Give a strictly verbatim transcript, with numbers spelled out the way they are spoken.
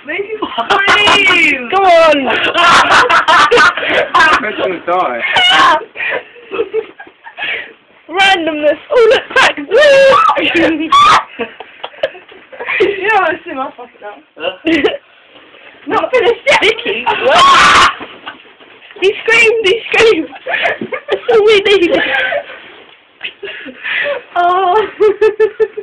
Make him scream! Come on! I'm gonna die. Randomness. Oh, look, back. You don't want to see my fucking out. Not finished yet! Vicki. He screamed, he screamed. That's all we need. Oh.